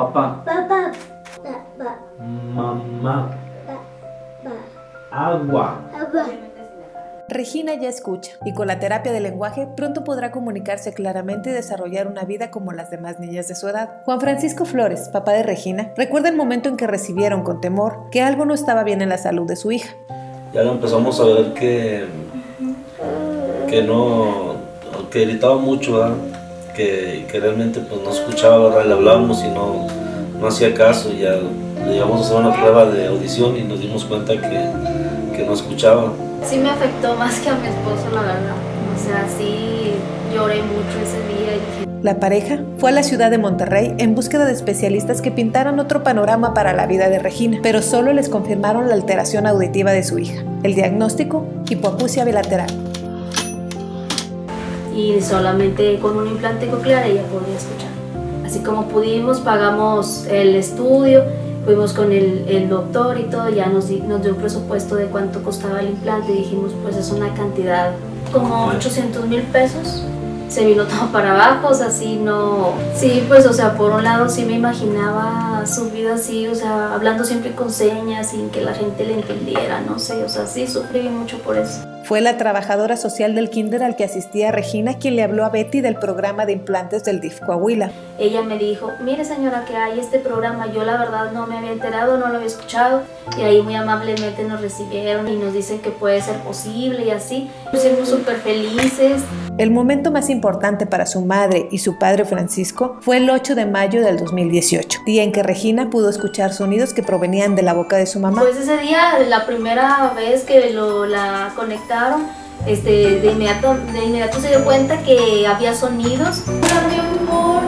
Papá. Papá. Mamá. Agua. Regina ya escucha y con la terapia del lenguaje pronto podrá comunicarse claramente y desarrollar una vida como las demás niñas de su edad. Juan Francisco Flores, papá de Regina, recuerda el momento en que recibieron con temor que algo no estaba bien en la salud de su hija. Ya empezamos a ver que gritaba mucho, ¿verdad? Que realmente pues, no escuchaba, ¿verdad? Le hablábamos y no hacía caso. Ya le llevamos a hacer una prueba de audición y nos dimos cuenta que no escuchaba. Sí me afectó más que a mi esposo, la verdad. O sea, sí lloré mucho ese día y dije... La pareja fue a la ciudad de Monterrey en búsqueda de especialistas que pintaran otro panorama para la vida de Regina, pero solo les confirmaron la alteración auditiva de su hija. El diagnóstico, hipoacusia bilateral. Y solamente con un implante coclear ella podía escuchar. Así como pudimos, pagamos el estudio, fuimos con el doctor y todo, ya nos dio un presupuesto de cuánto costaba el implante y dijimos, pues es una cantidad como 800,000 pesos. Se vino todo para abajo, o sea, sí, pues, o sea, por un lado sí me imaginaba su vida así, o sea, hablando siempre con señas, sin que la gente le entendiera, no sé, o sea, sí sufrí mucho por eso. Fue la trabajadora social del kinder al que asistía Regina quien le habló a Betty del programa de implantes del DIF Coahuila. Ella me dijo, mire señora que hay este programa, yo la verdad no me había enterado, no lo había escuchado, y ahí muy amablemente nos recibieron y nos dicen que puede ser posible y así. Nos sentimos súper felices. El momento más importante para su madre y su padre Francisco fue el 8 de mayo del 2018, día en que Regina pudo escuchar sonidos que provenían de la boca de su mamá. Pues ese día, la primera vez que la conectaron, de inmediato se dio cuenta que había sonidos. Hola, mi amor.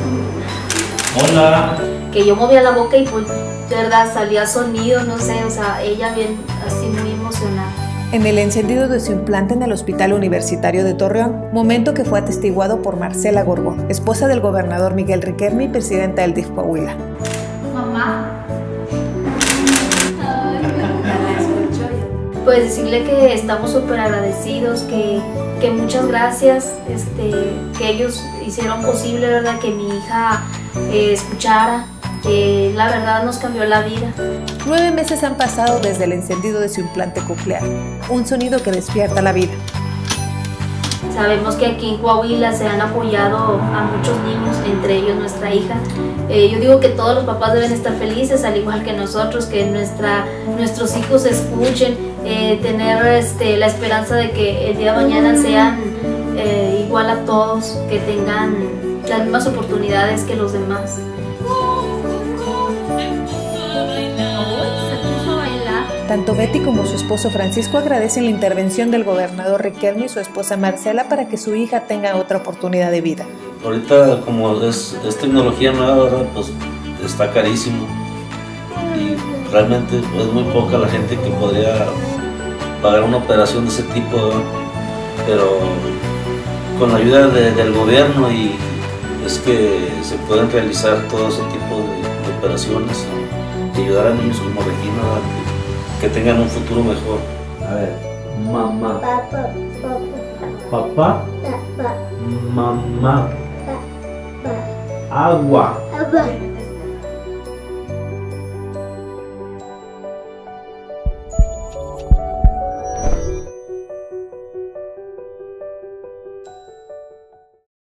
Hola. Que yo movía la boca y pues, de verdad, salía sonido, no sé, o sea, ella bien así muy emocionada. En el encendido de su implante en el Hospital Universitario de Torreón, momento que fue atestiguado por Marcela Gorgón, esposa del gobernador Miguel Riquelme y presidenta del DIF Coahuila. Mamá. Pues decirle que estamos súper agradecidos, que muchas gracias, que ellos hicieron posible, ¿verdad? Que mi hija escuchara, que la verdad nos cambió la vida. 9 meses han pasado desde el encendido de su implante coclear, un sonido que despierta la vida. Sabemos que aquí en Coahuila se han apoyado a muchos niños, entre ellos nuestra hija. Yo digo que todos los papás deben estar felices, al igual que nosotros, que nuestros hijos escuchen, tener la esperanza de que el día de mañana sean igual a todos, que tengan las mismas oportunidades que los demás. Tanto Betty como su esposo Francisco agradecen la intervención del gobernador Riquelme y su esposa Marcela para que su hija tenga otra oportunidad de vida. Ahorita como es tecnología nueva, ¿verdad? Pues está carísimo y realmente es muy poca la gente que podría pagar una operación de ese tipo, ¿verdad? Pero con la ayuda del gobierno y es que se pueden realizar todo ese tipo de operaciones y ayudar a niños como Regina, ¿verdad? Que tengan un futuro mejor. A ver, mamá. Papá. Papá. Papá. Mamá. Papá. Agua. Papá.